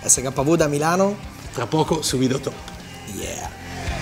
SKV da Milano. Tra poco su Videotop. Yeah.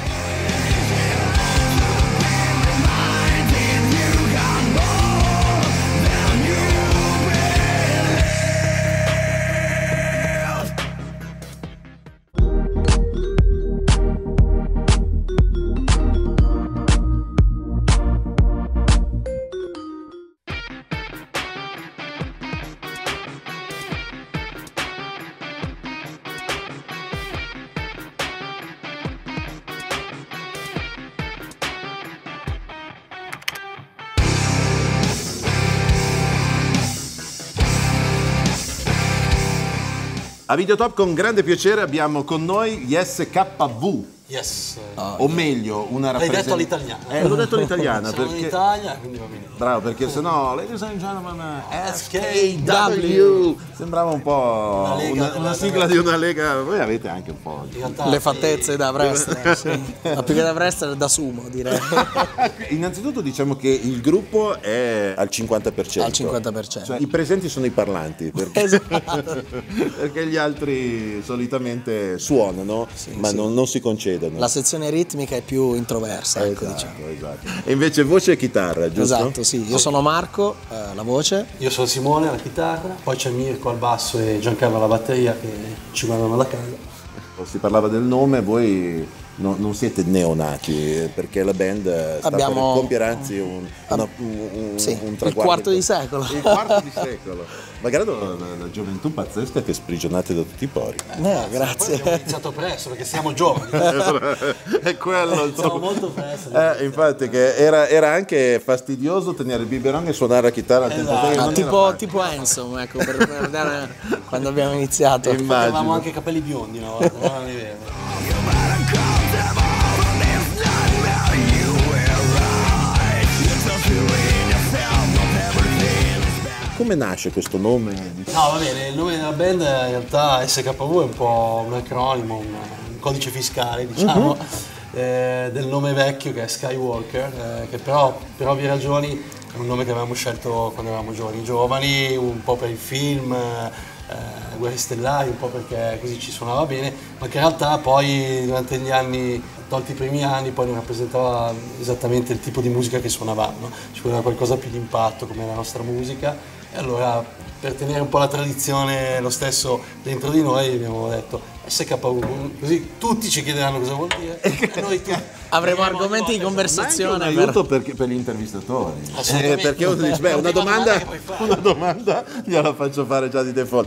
A Videotop con grande piacere abbiamo con noi gli SKV. Yes. O meglio, una L'hai detto rappresentazione. all'italiana. L'ho detto all'italiana Siamo perché... in Italia, quindi va bene. Bravo, perché sennò, ladies and gentlemen, SKW. sembrava un po' lega una sigla di una lega. Voi avete anche un po' In realtà, Le fattezze da wrestler, sì. Ma più che da wrestler da sumo, direi. Innanzitutto diciamo che il gruppo è al 50%. Al 50%. Cioè, i presenti sono i parlanti, perché, Esatto. perché gli altri solitamente suonano, ma sì. non si concedono. La sezione ritmica è più introversa, ecco, diciamo. Esatto. E invece voce e chitarra, giusto? Esatto, sì. Io sono Marco, la voce. Io sono Simone alla chitarra, poi c'è Mirko al basso e Giancarlo alla batteria che ci guardano da casa. Si parlava del nome, voi non siete neonati, perché la band sta per compiere anzi un traguardo. Il quarto di secolo. Il quarto di secolo. Magari una gioventù pazzesca che sprigionate da tutti i pori. Grazie. Poi abbiamo iniziato presto perché siamo giovani. È quello il Siamo molto presto. infatti che era anche fastidioso tenere il biberon e suonare la chitarra al tempo stesso. Non era facile. Tipo Hanson, ecco, per dare quando abbiamo iniziato. Avevamo anche i capelli biondi una volta, non è vero. Come nasce questo nome? No, va bene, il nome della band in realtà SKV è un po' un acronimo, un codice fiscale, diciamo, del nome vecchio che è Skywalker, che però per ovvie ragioni è un nome che avevamo scelto quando eravamo giovani, un po' per il film, Guerre Stellari, un po' perché così ci suonava bene, ma che in realtà poi durante gli anni, tolti i primi anni, poi non rappresentava esattamente il tipo di musica che suonavamo, ci voleva qualcosa più di impatto come la nostra musica. E allora, per tenere un po' la tradizione lo stesso dentro di noi, abbiamo detto SKV, così tutti ci chiederanno cosa vuol dire e noi Avremo argomenti di Ma conversazione. anche un aiuto per gli intervistatori. Assolutamente. Perché uno dice, beh, una domanda gliela faccio fare già di default.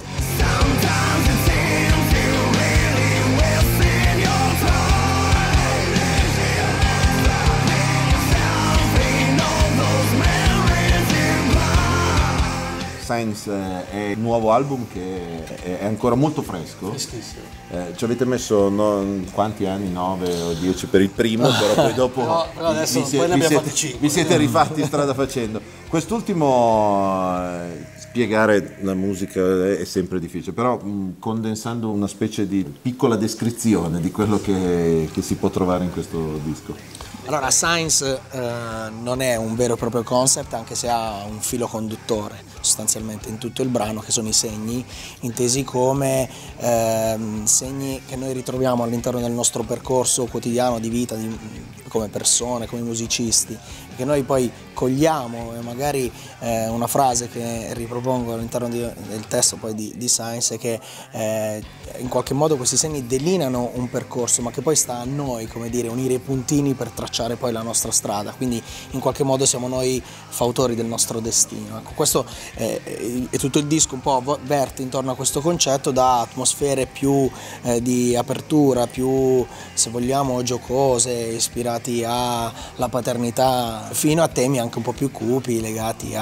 Science è il nuovo album che è ancora molto fresco. Freschissimo. Ci avete messo quanti anni? 9 o 10 per il primo, però poi dopo Però adesso poi ne abbiamo fatti 5. vi siete rifatti strada facendo. Quest'ultimo, spiegare la musica è sempre difficile, però condensando una specie di piccola descrizione di quello che si può trovare in questo disco. Allora, Science non è un vero e proprio concept, anche se ha un filo conduttore sostanzialmente in tutto il brano, che sono i segni, intesi come segni che noi ritroviamo all'interno del nostro percorso quotidiano di vita, come persone, come musicisti, che noi poi cogliamo, e magari una frase che ripropongo all'interno del testo poi di Science è che in qualche modo questi segni delineano un percorso, ma che poi sta a noi, come dire, unire i puntini per tracciare poi la nostra strada, quindi in qualche modo siamo noi fautori del nostro destino. Ecco, questo è tutto il disco un po' verte intorno a questo concetto, da atmosfere più di apertura, più, se vogliamo, giocose, ispirati alla paternità, fino a temi anche un po' più cupi legati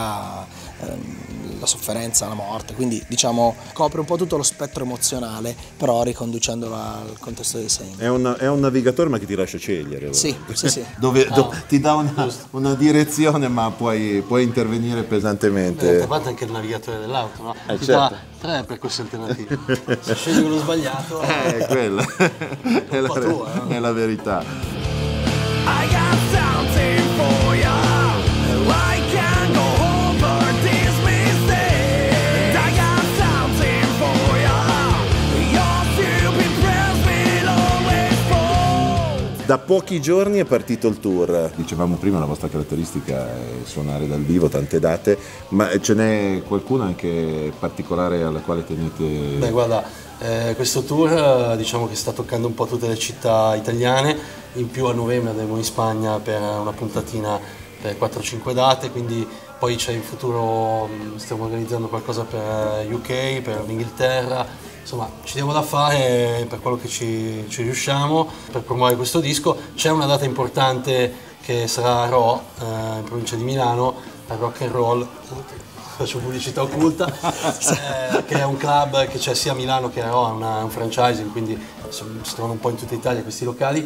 alla sofferenza, alla morte, quindi diciamo copre un po' tutto lo spettro emozionale, però riconducendolo al contesto dei segni. È un navigatore, ma che ti lascia scegliere. Sì. Dove ti dà una direzione, ma puoi intervenire pesantemente. D'altra parte anche il navigatore dell'auto, no? Ti certo. dà 3 percorsi alternativi. Se scegli quello sbagliato, È quella. colpa tua, no? È la verità. I got something for ya. I can't go over this mistake. I got something for ya. You're Da pochi giorni è partito il tour. Dicevamo prima, la vostra caratteristica è suonare dal vivo tante date, ma ce n'è qualcuna anche particolare alla quale tenete? Beh, guarda, questo tour diciamo che sta toccando un po' tutte le città italiane, in più a novembre andremo in Spagna per una puntatina per 4-5 date, quindi poi c'è in futuro, stiamo organizzando qualcosa per UK, per l'Inghilterra, insomma ci diamo da fare per quello che ci riusciamo per promuovere questo disco. C'è una data importante che sarà a Rho, in provincia di Milano, al Rock and Roll, faccio pubblicità occulta, che è un club che c'è sia a Milano che a Rho, è un franchising, quindi si trovano un po' in tutta Italia questi locali,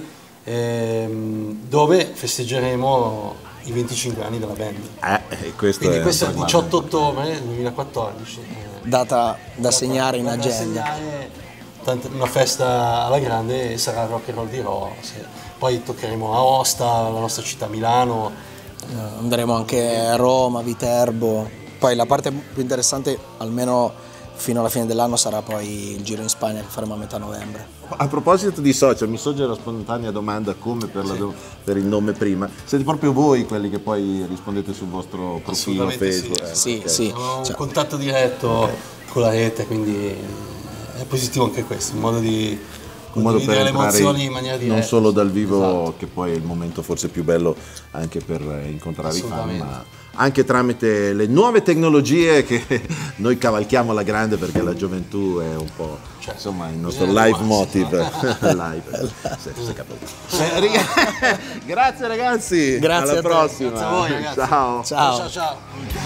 dove festeggeremo i 25 anni della band. Questo Quindi è questo è il 18 ottobre 2014. Data da segnare in Da agenda. segnare, una festa alla grande, e sarà il Rock and Roll di Rho. Poi toccheremo Aosta, la nostra città Milano. Andremo anche a Roma, Viterbo. Poi la parte più interessante, almeno fino alla fine dell'anno, sarà poi il giro in Spagna che faremo a metà novembre. A proposito di social, mi sorge la spontanea domanda, come per, per il nome prima. Siete proprio voi quelli che poi rispondete sul vostro profilo Assolutamente Facebook? Sì, ok. sì. Abbiamo un contatto diretto con la rete, quindi è positivo anche questo, un modo di Un modo per condividere le entrare emozioni in maniera diretta. non solo dal vivo, Esatto. che poi è il momento forse più bello anche per incontrare i fan, Assolutamente. ma anche tramite le nuove tecnologie che noi cavalchiamo alla grande, perché la gioventù è un po', insomma, il nostro bisogna live adeguarsi, motive. Live. Si è capito. Grazie ragazzi, Grazie alla a te. prossima. Grazie a voi, ragazzi. Ciao. Ciao. Ciao ciao.